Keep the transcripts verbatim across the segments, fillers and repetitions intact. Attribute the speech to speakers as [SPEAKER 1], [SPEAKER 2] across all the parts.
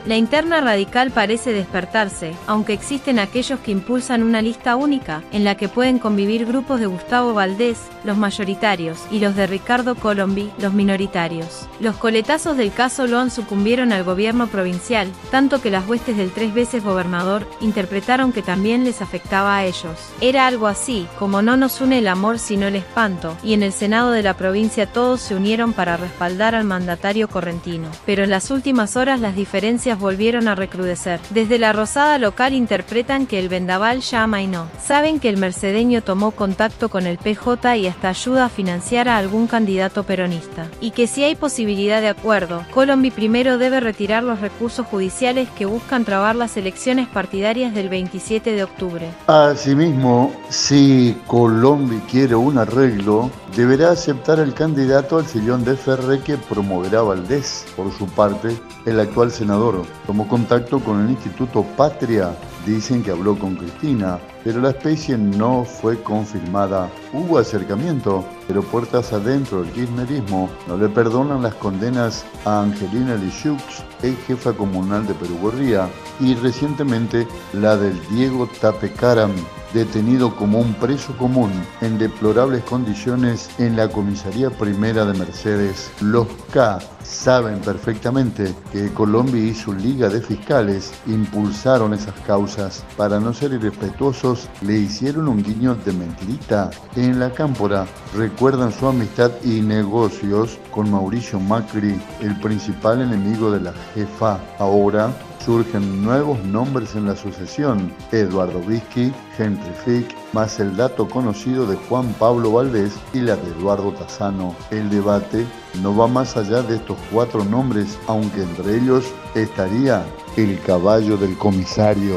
[SPEAKER 1] La interna radical parece despertarse, aunque existen aquellos que impulsan una lista única, en la que pueden convivir grupos de Gustavo Valdés, los mayoritarios, y los de Ricardo Colombi, los minoritarios. Los coletazos del caso Loan sucumbieron al gobierno provincial, tanto que las huestes del tres veces gobernador interpretaron que también les afectaba a ellos. Era algo así, como no nos une el amor sino el espanto, y en el Senado de la provincia todos se unieron para respaldar al mandatario correntino. Pero en las últimas horas las diferencias volvieron a recrudecer. Desde la Rosada local interpretan que el vendaval ya amainó. Saben que el mercedeño tomó contacto con el P J y hasta ayuda a financiar a algún candidato peronista. Y que si hay posibilidad de acuerdo, Colombi primero debe retirar los recursos judiciales que buscan trabar las elecciones partidarias del veintisiete de octubre.
[SPEAKER 2] Asimismo, si Colombi quiere un arreglo, deberá aceptar el candidato al sillón de Ferré que promoverá Valdés. Por su parte, el actual senador tomó contacto con el Instituto Patria. Dicen que habló con Cristina, pero la especie no fue confirmada. Hubo acercamiento, pero puertas adentro del kirchnerismo no le perdonan las condenas a Angelina Lixux, ex jefa comunal de Perú Gorría, y recientemente la del Diego Tapecaram, detenido como un preso común en deplorables condiciones en la comisaría primera de Mercedes. Los K saben perfectamente que Colombi y su liga de fiscales impulsaron esas causas. Para no ser irrespetuosos, le hicieron un guiño de mentirita. En la Cámpora recuerdan su amistad y negocios con Mauricio Macri, el principal enemigo de la jefa. Ahora surgen nuevos nombres en la sucesión: Eduardo Bisky, Henry Fick, más el dato conocido de Juan Pablo Valdés y la de Eduardo Tassano. El debate no va más allá de estos cuatro nombres, aunque entre ellos estaría el caballo del comisario.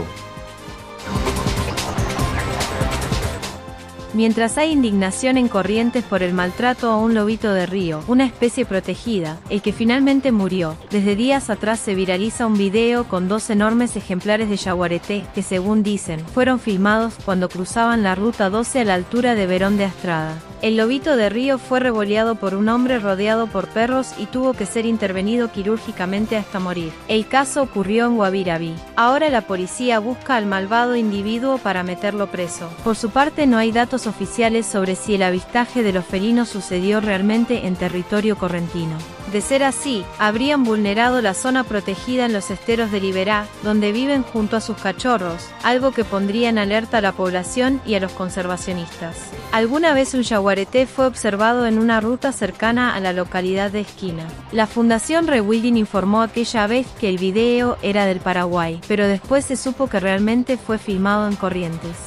[SPEAKER 1] Mientras hay indignación en Corrientes por el maltrato a un lobito de río, una especie protegida, el que finalmente murió, desde días atrás se viraliza un video con dos enormes ejemplares de yaguareté, que según dicen, fueron filmados cuando cruzaban la ruta doce a la altura de Verón de Astrada. El lobito de río fue revoleado por un hombre rodeado por perros y tuvo que ser intervenido quirúrgicamente hasta morir. El caso ocurrió en Guabiraví. Ahora la policía busca al malvado individuo para meterlo preso. Por su parte, no hay datos oficiales sobre si el avistaje de los felinos sucedió realmente en territorio correntino. De ser así, habrían vulnerado la zona protegida en los esteros de Liberá, donde viven junto a sus cachorros, algo que pondría en alerta a la población y a los conservacionistas. Alguna vez un yaguareté fue observado en una ruta cercana a la localidad de Esquina. La Fundación Rewilding informó aquella vez que el video era del Paraguay, pero después se supo que realmente fue filmado en Corrientes.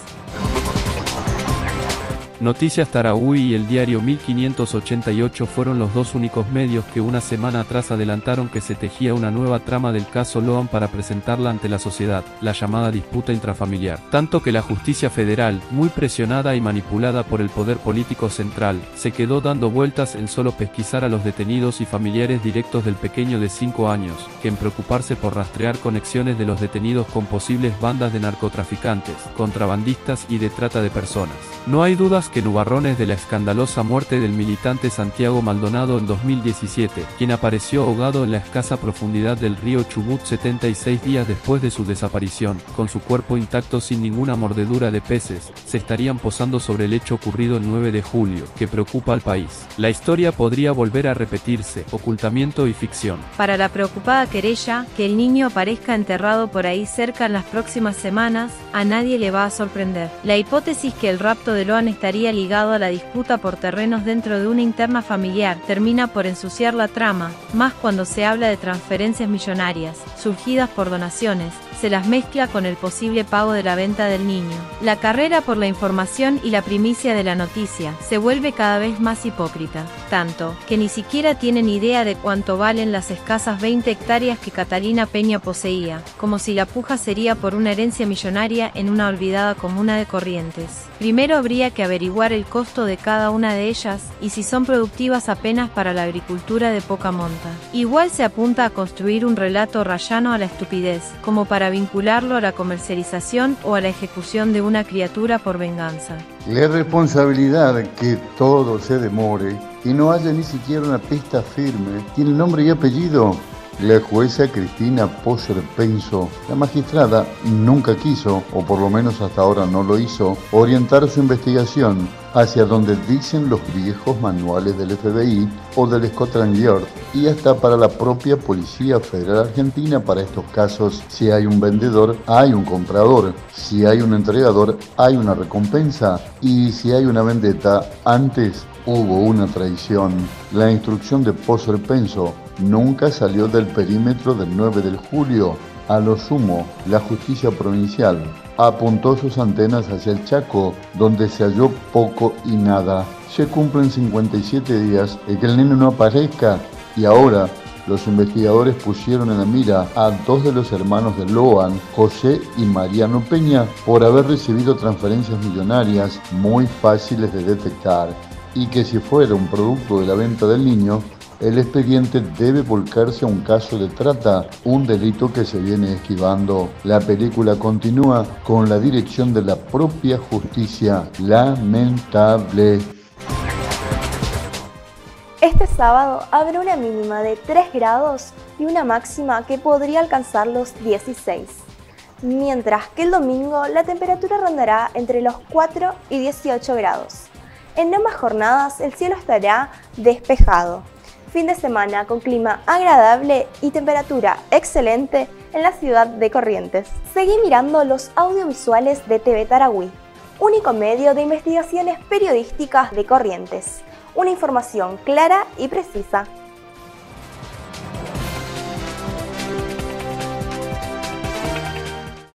[SPEAKER 3] Noticias Tarahui y el diario mil quinientos ochenta y ocho fueron los dos únicos medios que una semana atrás adelantaron que se tejía una nueva trama del caso Loan para presentarla ante la sociedad, la llamada disputa intrafamiliar. Tanto que la justicia federal, muy presionada y manipulada por el poder político central, se quedó dando vueltas en solo pesquisar a los detenidos y familiares directos del pequeño de cinco años, que en preocuparse por rastrear conexiones de los detenidos con posibles bandas de narcotraficantes, contrabandistas y de trata de personas. No hay dudas que nubarrones de la escandalosa muerte del militante Santiago Maldonado en dos mil diecisiete, quien apareció ahogado en la escasa profundidad del río Chubut setenta y seis días después de su desaparición, con su cuerpo intacto sin ninguna mordedura de peces, se estarían posando sobre el hecho ocurrido el nueve de julio, que preocupa al país. La historia podría volver a repetirse, ocultamiento y ficción.
[SPEAKER 1] Para la preocupada querella, que el niño aparezca enterrado por ahí cerca en las próximas semanas, a nadie le va a sorprender. La hipótesis que el rapto de Loan estaría ligado a la disputa por terrenos dentro de una interna familiar termina por ensuciar la trama, más cuando se habla de transferencias millonarias, surgidas por donaciones, se las mezcla con el posible pago de la venta del niño. La carrera por la información y la primicia de la noticia se vuelve cada vez más hipócrita, tanto que ni siquiera tienen idea de cuánto valen las escasas veinte hectáreas que Catalina Peña poseía, como si la puja sería por una herencia millonaria en una olvidada comuna de Corrientes. Primero habría que averiguar el costo de cada una de ellas y si son productivas apenas para la agricultura de poca monta. Igual se apunta a construir un relato rayano a la estupidez, como para vincularlo a la comercialización o a la ejecución de una criatura por venganza.
[SPEAKER 2] La responsabilidad que todo se demore y no haya ni siquiera una pista firme tiene nombre y apellido: La jueza Cristina Poser Penso, la magistrada, nunca quiso, o por lo menos hasta ahora no lo hizo, orientar su investigación hacia donde dicen los viejos manuales del F B I o del Scotland Yard y hasta para la propia Policía Federal Argentina. Para estos casos, si hay un vendedor, hay un comprador, si hay un entregador, hay una recompensa y si hay una vendetta, antes hubo una traición. La instrucción de Poser Penso nunca salió del perímetro del nueve de julio. A lo sumo, la justicia provincial apuntó sus antenas hacia el Chaco, donde se halló poco y nada. Se cumplen cincuenta y siete días de que el nene no aparezca y ahora los investigadores pusieron en la mira a dos de los hermanos de Loan, José y Mariano Peña, por haber recibido transferencias millonarias muy fáciles de detectar y que si fuera un producto de la venta del niño, el expediente debe volcarse a un caso de trata, un delito que se viene esquivando. La película continúa con la dirección de la propia justicia. Lamentable.
[SPEAKER 4] Este sábado habrá una mínima de tres grados y una máxima que podría alcanzar los dieciséis. Mientras que el domingo la temperatura rondará entre los cuatro y dieciocho grados. En ambas jornadas el cielo estará despejado. Fin de semana con clima agradable y temperatura excelente en la ciudad de Corrientes. Seguí mirando los audiovisuales de T V Tarahui, único medio de investigaciones periodísticas de Corrientes. Una información clara y precisa.